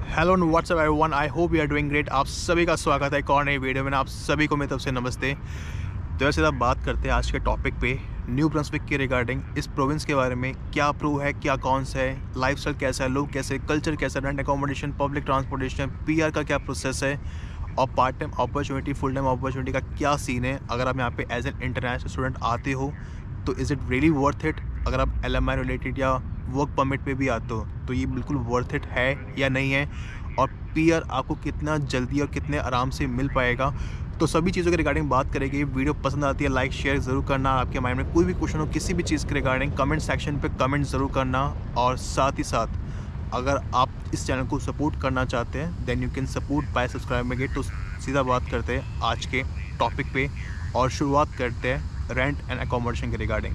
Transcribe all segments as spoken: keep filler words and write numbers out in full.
Hello and what's up everyone, I hope you are doing great. आप सभी का स्वागत है एक और नई वीडियो में। आप सभी को मेरी तरफ से नमस्ते। तो वैसे सीधा बात करते हैं आज के टॉपिक पे, न्यू ब्रंसविक के रिगार्डिंग, इस प्रोविंस के बारे में क्या अप्रूव है, क्या कौन सा है, लाइफस्टाइल कैसा है, लोग कैसे, कल्चर कैसा, rent accommodation, public transportation, PR का क्या प्रोसेस है और part time opportunity, full time opportunity का क्या सीन है। अगर आप यहाँ पे एज एन इंटरनेशनल स्टूडेंट आते हो तो is it really worth it. अगर आप एल एम आई रिलेटेड या वर्क परमिट पे भी आते हो तो ये बिल्कुल वर्थ इट है या नहीं है, और पीआर आपको कितना जल्दी और कितने आराम से मिल पाएगा। तो सभी चीज़ों के रिगार्डिंग बात करेंगे। वीडियो पसंद आती है लाइक शेयर ज़रूर करना। आपके माइंड में कोई भी क्वेश्चन हो किसी भी चीज़ के रिगार्डिंग कमेंट सेक्शन पे कमेंट ज़रूर करना। और साथ ही साथ अगर आप इस चैनल को सपोर्ट करना चाहते हैं then you can support by subscribing it. तो सीधा बात करते हैं आज के टॉपिक पे और शुरुआत करते हैं रेंट एंड अकोमोडेशन के रिगार्डिंग।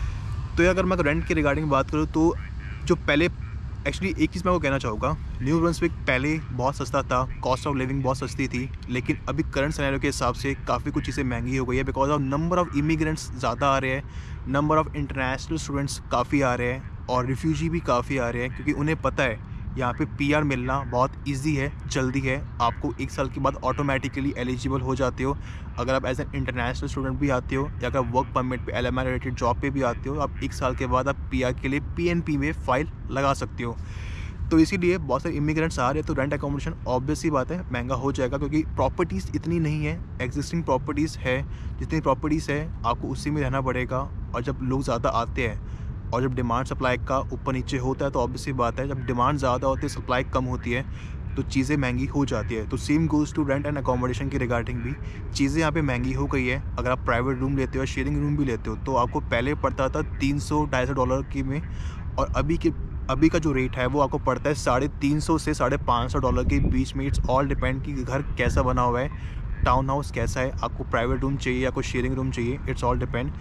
तो अगर मैं रेंट के रिगार्डिंग बात करूँ तो जो पहले एक्चुअली एक चीज़ मैं को कहना चाहूँगा, न्यू ब्रंसविक पहले बहुत सस्ता था, कॉस्ट ऑफ लिविंग बहुत सस्ती थी, लेकिन अभी करंट सिनेरियो के हिसाब से काफ़ी कुछ चीज़ें महंगी हो गई है because of number of immigrants ज़्यादा आ रहे हैं, नंबर ऑफ़ इंटरनेशनल स्टूडेंट्स काफ़ी आ रहे हैं और रिफ्यूजी भी काफ़ी आ रहे हैं, क्योंकि उन्हें पता है यहाँ पे पीआर मिलना बहुत इजी है, जल्दी है। आपको एक साल के बाद ऑटोमेटिकली एलिजिबल हो जाते हो अगर आप एज एन इंटरनेशनल स्टूडेंट भी आते हो, या अगर वर्क परमिट पे L M I related job पे भी आते हो, आप एक साल के बाद आप पीआर के लिए पीएनपी में फ़ाइल लगा सकते हो। तो इसीलिए बहुत सारे इमिग्रेंट्स आ रहे हैं, तो रेंट अकोमोडेशन ऑब्वियस ही बात है महंगा हो जाएगा, क्योंकि प्रॉपर्टीज़ इतनी नहीं है, एग्जिस्टिंग प्रॉपर्टीज़ है, जितनी प्रॉपर्टीज़ है आपको उसी में रहना पड़ेगा। और जब लोग ज़्यादा आते हैं और जब डिमांड सप्लाई का ऊपर नीचे होता है तो ऑब्वियस ही बात है, जब डिमांड ज़्यादा होती है सप्लाई कम होती है तो चीज़ें महंगी हो जाती है। तो same goes to rent and accommodation की रिगार्डिंग भी चीज़ें यहाँ पे महंगी हो गई है। अगर आप प्राइवेट रूम लेते हो, शेयरिंग रूम भी लेते हो, तो आपको पहले पड़ता था तीन सौ ढाई सौ डॉलर की में, और अभी के अभी का जो रेट है वो आपको पड़ता है साढ़े तीन सौ से साढ़े पाँच सौ डॉलर के बीच में। इट्स ऑल डिपेंड कि घर कैसा बना हुआ है, टाउन हाउस कैसा है, आपको प्राइवेट रूम चाहिए या कोई शेयरिंग रूम चाहिए, इट्स ऑल डिपेंड।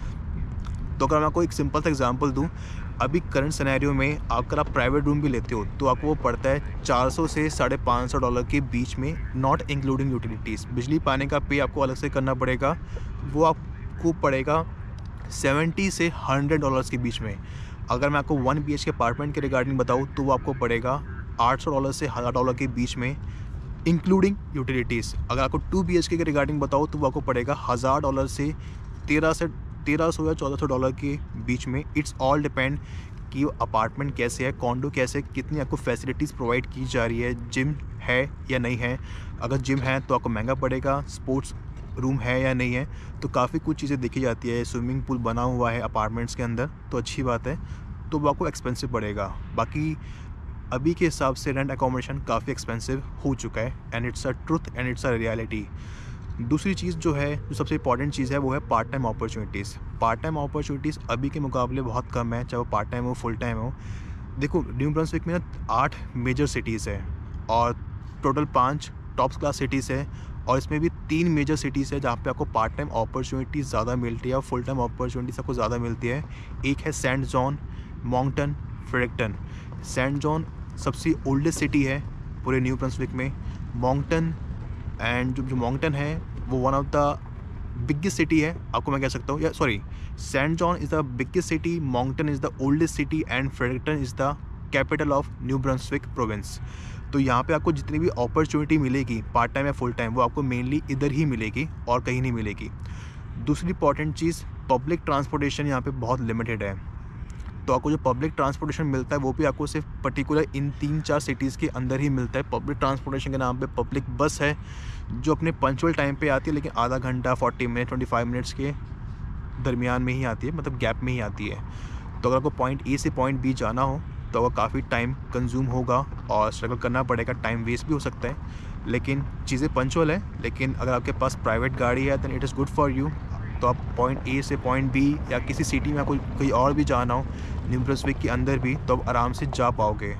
तो अगर मैं आपको एक सिंपल सा एग्जांपल दूं, अभी करंट सिनेरियो में अगर आप प्राइवेट रूम भी लेते हो तो आपको वो पड़ता है चार सौ से साढ़े पाँच सौ डॉलर के बीच में, नॉट इंक्लूडिंग यूटिलिटीज़। बिजली पानी का पे आपको अलग से करना पड़ेगा, वो आपको पड़ेगा सेवेंटी से हंड्रेड डॉलर्स के बीच में। अगर मैं आपको one B H K apartment के रिगार्डिंग बताऊँ तो वो आपको पड़ेगा आठ सौ डॉलर से हज़ार डॉलर के बीच में, इंक्लूडिंग यूटिलिटीज़। अगर आपको two B H K regarding बताऊँ तो वो आपको पड़ेगा हज़ार डॉलर से तेरह से तेरह सौ या चौदह सौ डॉलर के बीच में। इट्स ऑल डिपेंड कि अपार्टमेंट कैसे है, कॉन्डो कैसे है, कितनी आपको फैसिलिटीज़ प्रोवाइड की जा रही है, जिम है या नहीं है। अगर जिम है तो आपको महंगा पड़ेगा, स्पोर्ट्स रूम है या नहीं है, तो काफ़ी कुछ चीज़ें देखी जाती है। स्विमिंग पूल बना हुआ है अपार्टमेंट्स के अंदर तो अच्छी बात है, तो वो आपको एक्सपेंसिव पड़ेगा। बाकी अभी के हिसाब से रेंट अकोमोडेशन काफ़ी एक्सपेंसिव हो चुका है, and it's a truth and it's a reality. दूसरी चीज़ जो है, जो सबसे इंपॉर्टेंट चीज़ है, वो है part time opportunities. Part time opportunities अभी के मुकाबले बहुत कम है, चाहे वो पार्ट टाइम हो फुल टाइम हो। देखो न्यू ब्रंसविक में ना आठ मेजर सिटीज़ है और टोटल पाँच टॉप क्लास सिटीज़ है, और इसमें भी तीन मेजर सिटीज़ है जहाँ पे आपको पार्ट टाइम अपॉर्चुनिटीज़ ज़्यादा मिलती है और फुल टाइम अपॉर्चुनिटीज़ आपको ज़्यादा मिलती है। एक है Saint John, Moncton, Fredericton. Saint John सबसे ओल्डेस्ट सिटी है पूरे न्यू ब्रंसविक में। मॉन्कटन एंड जो जो मॉन्कटन है वो one of the biggest city है, आपको मैं कह सकता हूँ, या sorry, Saint John is the biggest city, Moncton is the oldest city and Fredericton is the capital of New Brunswick province. तो यहाँ पे आपको जितनी भी अपॉर्चुनिटी मिलेगी पार्ट टाइम या फुल टाइम, वो आपको मेनली इधर ही मिलेगी और कहीं नहीं मिलेगी। दूसरी इंपॉर्टेंट चीज़, पब्लिक ट्रांसपोर्टेशन यहाँ पे बहुत लिमिटेड है। तो आपको जो पब्लिक ट्रांसपोर्टेशन मिलता है वो भी आपको सिर्फ पर्टिकुलर इन तीन चार सिटीज़ के अंदर ही मिलता है। पब्लिक ट्रांसपोर्टेशन के नाम पे पब्लिक बस है जो अपने पंचुअल टाइम पे आती है, लेकिन आधा घंटा forty minute twenty five minutes के दरमियान में ही आती है, मतलब गैप में ही आती है। तो अगर आपको पॉइंट ए से पॉइंट बी जाना हो तो आपको काफ़ी टाइम कंज्यूम होगा और स्ट्रगल करना पड़ेगा, टाइम वेस्ट भी हो सकता है, लेकिन चीज़ें पंचुअल है। लेकिन अगर आपके पास प्राइवेट गाड़ी है than it is good for you. तो आप पॉइंट ए से पॉइंट बी या किसी सिटी में कोई कोई और भी जाना हो न्यू ब्रंसविक के अंदर भी, तो आप आराम से जा पाओगे।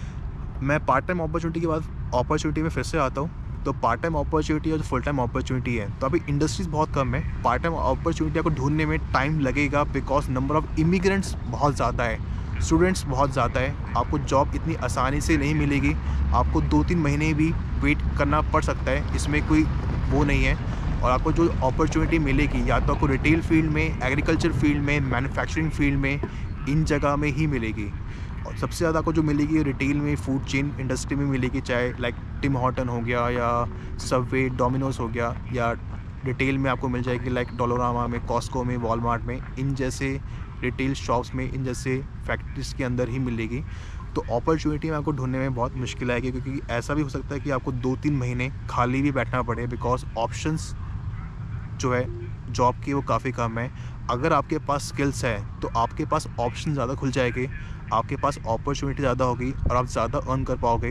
मैं पार्ट टाइम अपॉर्चुनिटी के बाद अपॉर्चुनिटी में फिर से आता हूँ। तो पार्ट टाइम अपॉर्चुनिटी और फुल टाइम अपॉर्चुनिटी है, तो अभी इंडस्ट्रीज़ बहुत कम है। पार्ट टाइम अपॉर्चुनिटी आपको ढूंढने में टाइम लगेगा बिकॉज नंबर ऑफ़ इमिग्रेंट्स बहुत ज़्यादा है, स्टूडेंट्स बहुत ज़्यादा है। आपको जॉब इतनी आसानी से नहीं मिलेगी, आपको दो तीन महीने भी वेट करना पड़ सकता है, इसमें कोई वो नहीं है। और आपको जो अपॉर्चुनिटी मिलेगी या तो आपको रिटेल फील्ड में, एग्रीकल्चर फील्ड में, मैन्युफैक्चरिंग फील्ड में, इन जगह में ही मिलेगी। और सबसे ज़्यादा आपको जो मिलेगी रिटेल में, फूड चेन इंडस्ट्री में मिलेगी, चाहे लाइक टिम हॉर्टन हो गया या सबवे, डोमिनोज हो गया, या रिटेल में आपको मिल जाएगी लाइक डोलोरामा में, कॉस्को में, वॉलमार्ट में, इन जैसे रिटेल शॉप्स में, इन जैसे फैक्ट्रीज के अंदर ही मिलेगी। तो अपॉर्चुनिटी में आपको ढूंढने में बहुत मुश्किल आएगी, क्योंकि ऐसा भी हो सकता है कि आपको दो तीन महीने खाली भी बैठना पड़े, बिकॉज ऑप्शंस जो है जॉब की वो काफ़ी कम है। अगर आपके पास स्किल्स है तो आपके पास ऑप्शन ज़्यादा खुल जाएंगे, आपके पास अपॉर्चुनिटी ज़्यादा होगी और आप ज़्यादा अर्न कर पाओगे।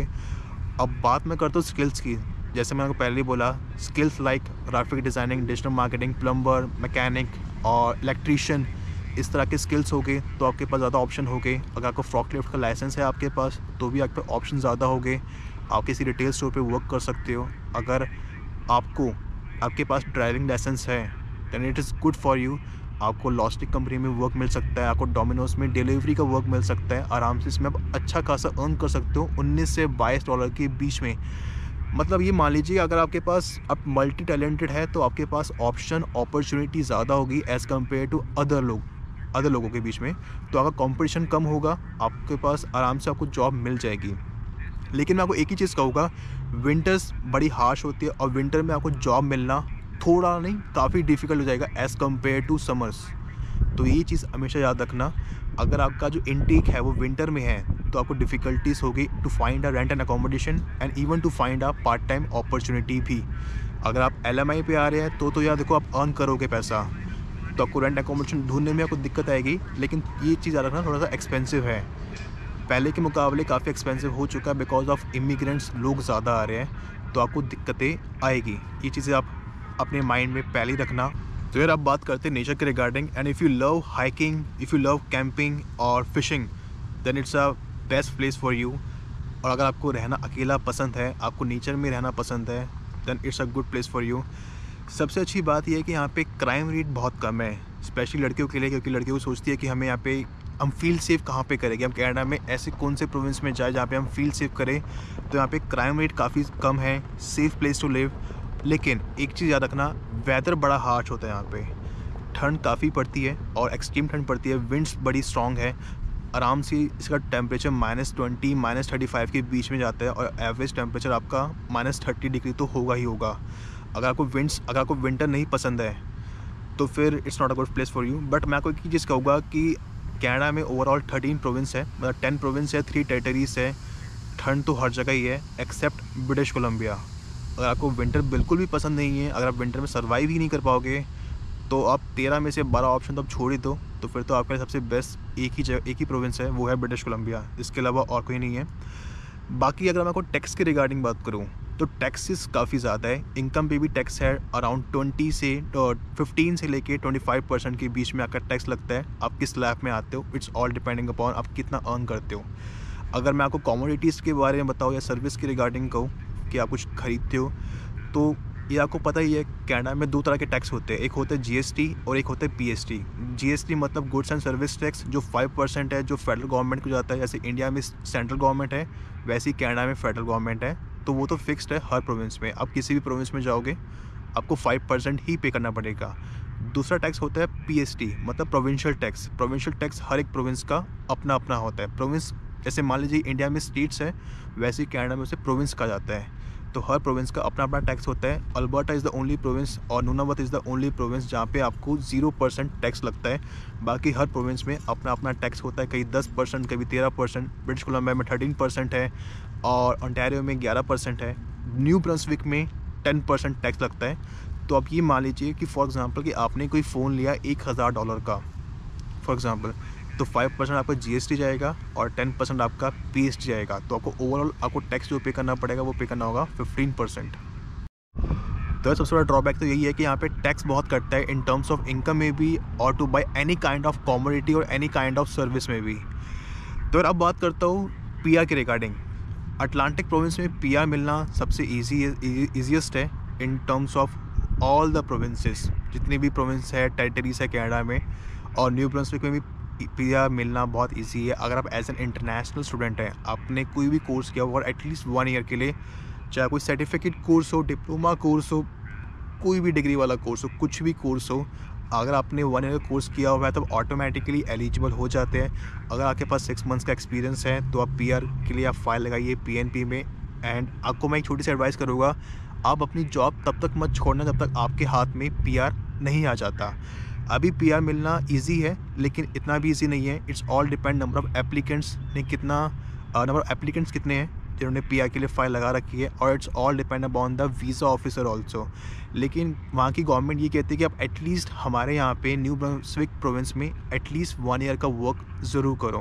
अब बात मैं करता हूँ स्किल्स की, जैसे मैंने आपको पहले ही बोला, skills like graphic designing, digital marketing, plumber, mechanic और इलेक्ट्रीशियन, इस तरह के स्किल्स हो गए तो आपके पास ज़्यादा ऑप्शन हो गए। अगर आपको फॉर्कलिफ्ट का लाइसेंस है आपके पास तो भी आपके ऑप्शन ज़्यादा हो गए, आप किसी रिटेल स्टोर पे वर्क कर सकते हो। अगर आपको आपके पास ड्राइविंग लाइसेंस है than it is good for you, आपको लॉजिस्टिक कंपनी में वर्क मिल सकता है, आपको डोमिनोज में डिलीवरी का वर्क मिल सकता है, आराम से इसमें आप अच्छा खासा अर्न कर सकते हो उन्नीस से बाईस डॉलर के बीच में। मतलब ये मान लीजिए अगर आपके पास आप मल्टी टैलेंटेड है तो आपके पास ऑप्शन अपॉर्चुनिटी ज़्यादा होगी एज़ कम्पेयर टू अदर लोग अदर लोगों के बीच में। तो अगर कंपटीशन कम होगा आपके पास आराम से आपको जॉब मिल जाएगी। लेकिन मैं आपको एक ही चीज़ कहूँगा, विंटर्स बड़ी हार्श होती है और विंटर में आपको जॉब मिलना थोड़ा नहीं काफ़ी डिफ़िकल्ट हो जाएगा एज़ कम्पेयर टू समर्स। तो ये चीज़ हमेशा याद रखना, अगर आपका जो इनटेक है वो विंटर में है तो आपको डिफ़िकल्टीज़ होगी to find a rent and accommodation and even to find a part time opportunity भी। अगर आप एल एम आई पे आ रहे हैं तो तो यार देखो आप अर्न करोगे पैसा, तो आपको रेंट अकोमोडेशन ढूंढने में आपको दिक्कत आएगी। लेकिन ये चीज़ याद रखना थोड़ा सा एक्सपेंसिव है, पहले के मुकाबले काफ़ी एक्सपेंसिव हो चुका है बिकॉज ऑफ इमिग्रेंट्स, लोग ज़्यादा आ रहे हैं तो आपको दिक्कतें आएगी। ये चीज़ें आप अपने माइंड में पहले ही रखना। तो यार अब बात करते हैं नेचर के regarding, and if you love hiking, if you love camping और fishing then it's a best place for you. और अगर आपको रहना अकेला पसंद है, आपको नेचर में रहना पसंद है, then it's a good place for you. सबसे अच्छी बात यह है कि यहाँ पे क्राइम रेट बहुत कम है, स्पेशली लड़कियों के लिए, क्योंकि लड़कियों को सोचती है कि हमें यहाँ पे हम फील सेफ कहाँ पे करेंगे, हम कनाडा में ऐसे कौन से प्रोविंस में जाए जहाँ पे हम फील सेफ करें। तो यहाँ पे क्राइम रेट काफ़ी कम है, सेफ़ प्लेस टू लिव। लेकिन एक चीज़ याद रखना, वेदर बड़ा हार्श होता है यहाँ पे, ठंड काफ़ी पड़ती है और एक्सट्रीम ठंड पड़ती है, विंड्स बड़ी स्ट्रॉन्ग है, आराम से इसका temperature minus twenty minus thirty five के बीच में जाता है और एवरेज टेम्परेचर आपका माइनस थर्टी डिग्री तो होगा ही होगा। अगर आपको विंड्स अगर आपको विंटर नहीं पसंद है तो फिर it's not a good place for you. But मैं आपको एक चीज़ कहूँगा कि कनाडा में ओवरऑल थर्टीन प्रोविंस है, मतलब टेन प्रोविंस है, थ्री टेरिटरीज है, ठंड तो हर जगह ही है एक्सेप्ट ब्रिटिश कोलंबिया। अगर आपको विंटर बिल्कुल भी पसंद नहीं है, अगर आप विंटर में सर्वाइव ही नहीं कर पाओगे तो आप तेरह में से बारह ऑप्शन तो आप छोड़ ही दो, तो फिर तो आपके लिए सबसे बेस्ट एक ही जगह एक ही प्रोविंस है, वो है ब्रिटिश कोलंबिया, इसके अलावा और कोई नहीं है। बाकी अगर मैं आपको टैक्स के रिगार्डिंग बात करूँ तो टैक्सेस काफ़ी ज़्यादा है, इनकम पे भी टैक्स है, अराउंड ट्वेंटी से फिफ्टीन से लेके ट्वेंटी फाइव परसेंट के बीच में आपका टैक्स लगता है। आप किस स्लैब में आते हो, इट्स ऑल डिपेंडिंग अपॉन आप कितना अर्न करते हो। अगर मैं आपको कमोडिटीज़ के बारे में बताऊँ या सर्विस के रिगार्डिंग कहूँ कि आप कुछ खरीदते हो, तो ये आपको पता ही है कनाडा में दो तरह के टैक्स होते हैं, एक होता है जीएसटी और एक होता है पीएसटी। जीएसटी मतलब गुड्स एंड सर्विस टैक्स, जो फाइव परसेंट है, जो फेडरल गवर्नमेंट को जाता है। जैसे इंडिया में सेंट्रल गवर्नमेंट है वैसे ही कनाडा में फेडरल गवर्नमेंट है, तो वो तो फिक्स्ड है हर प्रोविंस में। आप किसी भी प्रोविंस में जाओगे आपको फाइव परसेंट ही पे करना पड़ेगा। दूसरा टैक्स होता है पीएसटी, मतलब प्रोविंशियल टैक्स। प्रोविंशियल टैक्स हर एक प्रोविंस का अपना अपना होता है। प्रोविंस जैसे मान लीजिए इंडिया में स्टेट्स है, वैसे ही कनाडा में उसे प्रोविंस कहा जाता है, तो हर प्रोविंस का अपना अपना टैक्स होता है। Alberta is the only province और Nunavut is the only province जहाँ पे आपको जीरो परसेंट टैक्स लगता है। बाकी हर प्रोविंस में अपना अपना टैक्स होता है, कहीं दस परसेंट कभी तेरह परसेंट। ब्रिटिश कोलंबिया में थर्टीन परसेंट है और ओंटारियो में ग्यारह परसेंट है। न्यू ब्रंसविक में टेन परसेंट टैक्स लगता है। तो आप ये मान लीजिए कि फॉर एग्ज़ाम्पल कि आपने कोई फ़ोन लिया एक हज़ार डॉलर का फॉर एग्ज़ाम्पल, तो फाइव परसेंट आपका जीएसटी जाएगा और टेन परसेंट आपका पीएसटी जाएगा। तो आपको ओवरऑल आपको टैक्स जो पे करना पड़ेगा वो पे करना होगा फिफ्टीन परसेंट। तो सबसे बड़ा ड्रॉबैक तो यही है कि यहाँ पे टैक्स बहुत कटता है इन टर्म्स ऑफ इनकम में भी और to buy any kind of commodity और एनी काइंड ऑफ सर्विस में भी। तो अब बात करता हूँ पीआर के रिगार्डिंग। अटलांटिक प्रोविंस में पीआर मिलना सबसे ईजी ईजीएस्ट है in terms of all the provinces, जितनी भी प्रोविंस है टेरिटरीज है कनाडा में। और न्यू ब्रंसविक में भी पीआर मिलना बहुत इजी है। अगर आप एज एन इंटरनेशनल स्टूडेंट हैं, आपने कोई भी कोर्स किया हुआ एटलीस्ट वन ईयर के लिए, चाहे कोई सर्टिफिकेट कोर्स हो, डिप्लोमा कोर्स हो, कोई भी डिग्री वाला कोर्स हो, कुछ भी कोर्स हो, अगर आपने वन ईयर का कोर्स किया हुआ है तो ऑटोमेटिकली एलिजिबल हो जाते हैं। अगर आपके पास सिक्स मंथ्स का एक्सपीरियंस है तो आप पीआर के लिए आप फाइल लगाइए पीएनपी में। एंड आपको मैं एक छोटी सी एडवाइस करूँगा, आप अपनी जॉब तब तक मत छोड़ना जब तक आपके हाथ में पीआर नहीं आ जाता। अभी पीआर मिलना इजी है लेकिन इतना भी इजी नहीं है। It's all depend number of applicants ने कितना नंबर ऑफ़ एप्लीकेंट्स कितने हैं जिन्होंने पीआर के लिए फ़ाइल लगा रखी है, और it's all depend upon the visa officer also. लेकिन वहाँ की गवर्नमेंट ये कहती है कि आप एटलीस्ट हमारे यहाँ पे न्यू ब्रंसविक प्रोविंस में एटलीस्ट वन ईयर का वर्क ज़रूर करो।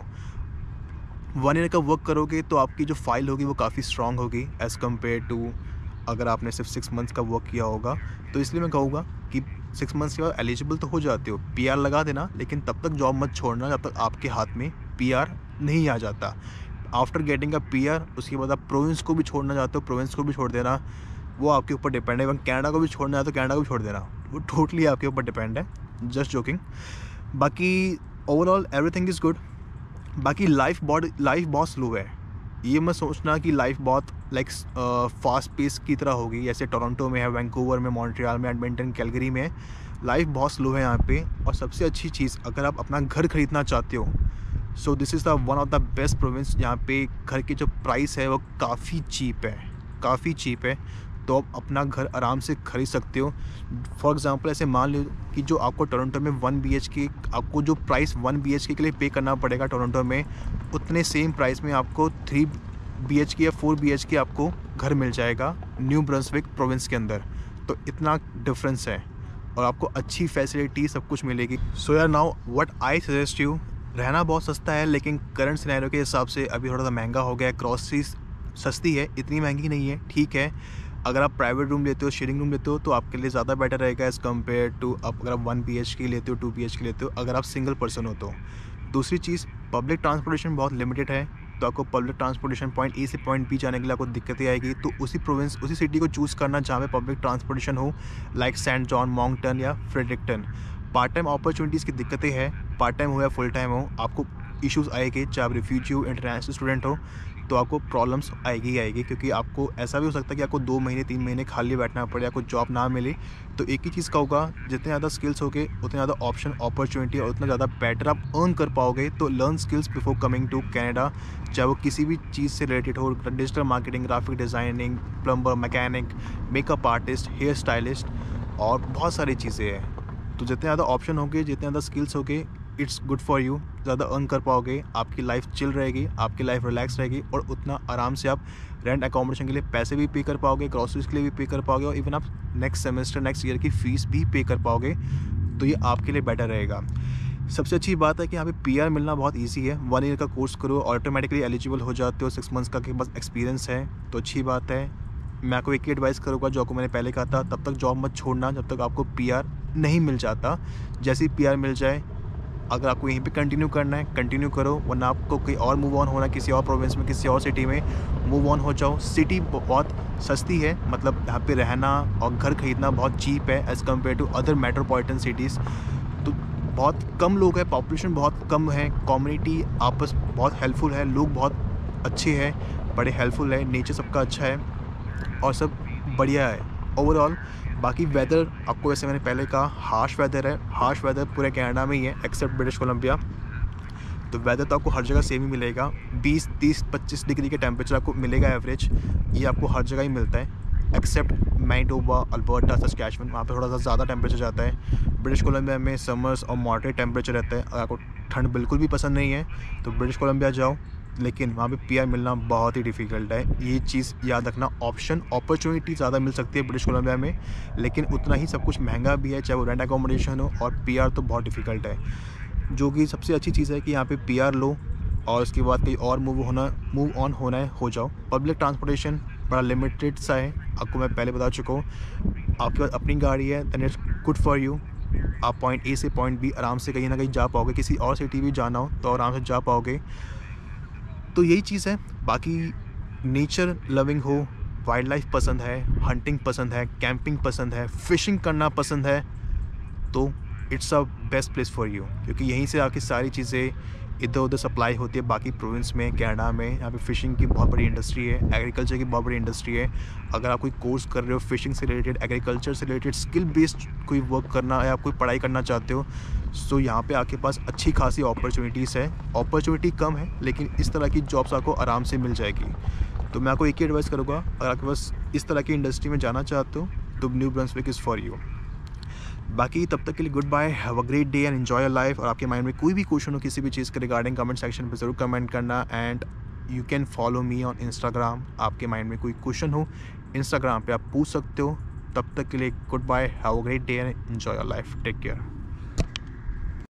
वन ईयर का वर्क करोगे तो आपकी जो फ़ाइल होगी वो काफ़ी स्ट्रॉन्ग होगी एज़ कम्पेयर टू अगर आपने सिर्फ सिक्स मंथ्स का वर्क किया होगा। तो इसलिए मैं कहूँगा कि सिक्स मंथ्स के बाद एलिजिबल तो हो जाते हो, पीआर लगा देना, लेकिन तब तक जॉब मत छोड़ना जब तक आपके हाथ में पीआर नहीं आ जाता। आफ्टर गेटिंग अ पीआर उसके बाद आप प्रोविंस को भी छोड़ना चाहते हो, प्रोविंस को भी छोड़ देना, वो आपके ऊपर डिपेंड है। कनाडा को भी छोड़ना है तो कनाडा को भी छोड़ देना, वो टोटली आपके ऊपर डिपेंड है। Just joking. बाकी ओवरऑल एवरीथिंग इज़ गुड। बाकी लाइफ बहुत लाइफ बहुत स्लो है। ये मत सोचना कि लाइफ बहुत लाइक फास्ट पेस की तरह होगी जैसे टोरंटो में है, वैंकूवर में, मॉन्ट्रियल में, एडमिंटन, कैलगरी में। लाइफ बहुत स्लो है यहाँ पे। और सबसे अच्छी चीज़, अगर आप अपना घर ख़रीदना चाहते हो so this is the one of the best province. यहाँ पे घर की जो प्राइस है वो काफ़ी चीप है, काफ़ी चीप है। तो आप अपना घर आराम से खरीद सकते हो। फॉर एग्ज़ाम्पल ऐसे मान लो कि जो आपको टोरंटो में वन बी एच के आपको जो प्राइस वन बी एच के लिए पे करना पड़ेगा टोरंटो में, उतने सेम प्राइस में आपको थ्री बी एच के या फोर बी एच के आपको घर मिल जाएगा न्यू ब्रंसविक प्रोविंस के अंदर। तो इतना डिफरेंस है और आपको अच्छी फैसिलिटी सब कुछ मिलेगी। सो यार now what I suggest you, रहना बहुत सस्ता है लेकिन करंट सिनेरियो के हिसाब से अभी थोड़ा सा महंगा हो गया है। ग्रॉसरीज सस्ती है, इतनी महंगी नहीं है, ठीक है। अगर आप प्राइवेट रूम लेते हो, शेयरिंग रूम लेते हो तो आपके लिए ज़्यादा बेटर रहेगा एज़ कम्पेयर टू आप अगर आप वन बी एच के लेते हो, टू बी एच के लेते हो, अगर आप सिंगल पर्सन हो तो। दूसरी चीज़, पब्लिक ट्रांसपोर्टेशन बहुत लिमिटेड है, तो आपको पब्लिक ट्रांसपोर्टेशन पॉइंट ए से पॉइंट बी जाने के लिए आपको दिक्कतें आएगी। तो उसी प्रोविंस उसी सिटी को चूज़ करना जहाँ पे पब्लिक ट्रांसपोर्टेशन हो, लाइक सेंट जॉन, मॉन्कटन या फ्रेडरिक्टन। पार्ट टाइम अपॉर्चुनिटीज़ की दिक्कतें हैं, पार्ट टाइम हो या फुल टाइम हो, आपको इश्यूज़ आएंगे। चाहे आप रिफ्यूजी हो, इंटरनेशनल स्टूडेंट हो, तो आपको प्रॉब्लम्स आएगी ही आएगी। क्योंकि आपको ऐसा भी हो सकता है कि आपको दो महीने तीन महीने खाली बैठना पड़े, आपको जॉब ना मिले। तो एक ही चीज़ का होगा, जितने ज़्यादा स्किल्स होगे उतने ज़्यादा ऑप्शन, अपॉर्चुनिटी और उतना ज़्यादा बेटर आप अर्न कर पाओगे। तो learn skills before coming to Canada, चाहे वो किसी भी चीज़ से रिलेटेड हो, digital marketing, graphic designing, plumber, mechanic, makeup artist, hair stylist और बहुत सारी चीज़ें हैं। तो जितने ज़्यादा ऑप्शन होंगे, जितने ज़्यादा स्किल्स होंगे, इट्स गुड फॉर यू। ज़्यादा अर्न कर पाओगे, आपकी लाइफ चिल रहेगी, आपकी लाइफ रिलैक्स रहेगी और उतना आराम से आप रेंट अकोमोडेशन के लिए पैसे भी पे कर पाओगे, ग्रॉसरीज के लिए भी पे कर पाओगे और इवन आप नेक्स्ट सेमेस्टर नेक्स्ट ईयर की फ़ीस भी पे कर पाओगे। तो ये आपके लिए बेटर रहेगा। सबसे अच्छी बात है कि यहाँ पे पीआर मिलना बहुत इजी है। वन ईयर का कोर्स करो, ऑटोमेटिकली एलिजिबल हो जाते हो। सिक्स मंथ्स का के पास एक्सपीरियंस है तो अच्छी बात है। मैं आपको एक ही एडवाइस करूँगा जो आपको मैंने पहले कहा था, तब तक जॉब मत छोड़ना जब तक आपको पीआर नहीं मिल जाता। जैसे ही पीआर मिल जाए, अगर आपको यहीं पे कंटिन्यू करना है कंटिन्यू करो, वरना आपको कोई और मूव ऑन होना, किसी और प्रोविंस में, किसी और सिटी में मूव ऑन हो जाओ। सिटी बहुत सस्ती है, मतलब यहाँ पे रहना और घर खरीदना बहुत चीप है as compare to other metropolitan cities. तो बहुत कम लोग हैं, पॉपुलेशन बहुत कम है, कम्युनिटी आपस बहुत हेल्पफुल है, लोग बहुत अच्छे हैं, बड़े हेल्पफुल है, नेचर सबका अच्छा है और सब बढ़िया है ओवरऑल। बाकी वेदर आपको, जैसे मैंने पहले कहा, हार्श वेदर है। हार्श वेदर पूरे कनाडा में ही है एक्सेप्ट ब्रिटिश कोलंबिया। तो वेदर तो आपको हर जगह सेम ही मिलेगा। बीस, तीस, पच्चीस डिग्री के टेम्परेचर आपको मिलेगा एवरेज, ये आपको हर जगह ही मिलता है एक्सेप्ट मैनिटोबा, अल्बर्टा, सस्कैचुअन, वहाँ पे थोड़ा सा ज़्यादा टेम्परेचर जाता है। ब्रिटिश कोलंबिया में समर्स और मॉडरेट टेम्परेचर रहता है। अगर आपको ठंड बिल्कुल भी पसंद नहीं है तो ब्रिटिश कोलंबिया जाओ, लेकिन वहाँ पे पीआर मिलना बहुत ही डिफ़िकल्ट है। ये चीज़ याद रखना। ऑप्शन, अपॉर्चुनिटी ज़्यादा मिल सकती है ब्रिटिश कोलंबिया में, लेकिन उतना ही सब कुछ महंगा भी है, चाहे वो रेंट अकोमोडेशन हो, और पीआर तो बहुत डिफ़िकल्ट है। जो कि सबसे अच्छी चीज़ है कि यहाँ पे पीआर लो और उसके बाद कहीं और मूव होना मूव ऑन होना है हो जाओ। पब्लिक ट्रांसपोर्टेशन बड़ा लिमिटेड सा है, आपको मैं पहले बता चुका हूँ। आपके पास अपनी गाड़ी है then it's good for you. आप पॉइंट ए से पॉइंट बी आराम से कहीं ना कहीं जा पाओगे। किसी और सिटी भी जाना हो तो आराम से जा पाओगे। तो यही चीज़ है। बाकी नेचर लविंग हो, वाइल्ड लाइफ पसंद है, हंटिंग पसंद है, कैंपिंग पसंद है, फ़िशिंग करना पसंद है, तो it's a best place for you. क्योंकि यहीं से आपकी सारी चीज़ें इधर उधर सप्लाई होती है बाकी प्रोविंस में, कनाडा में। यहाँ पे फ़िशिंग की बहुत बड़ी इंडस्ट्री है, एग्रीकल्चर की बहुत बड़ी इंडस्ट्री है। अगर आप कोई कोर्स कर रहे हो फ़िशिंग से रिलेटेड, एग्रीकल्चर से रिलेटेड, स्किल बेस्ड कोई वर्क करना या कोई पढ़ाई करना चाहते हो, सो यहाँ पे आपके पास अच्छी खासी अपॉर्चुनिटीज़ है। अपॉर्चुनिटी कम है लेकिन इस तरह की जॉब्स आपको आराम से मिल जाएगी। तो मैं आपको एक ही एडवाइस करूँगा, अगर आपके पास इस तरह की इंडस्ट्री में जाना चाहते हो तो New Brunswick is for you. बाकी तब तक के लिए good bye, have a great day and enjoy your life. और आपके माइंड में कोई भी क्वेश्चन हो किसी भी चीज़ के रिगार्डिंग, कमेंट सेक्शन पे ज़रूर कमेंट करना। And you can follow me on Instagram. आपके माइंड में कोई क्वेश्चन हो इंस्टाग्राम पे आप पूछ सकते हो। तब तक के लिए good bye, have a great day and enjoy your life, take care.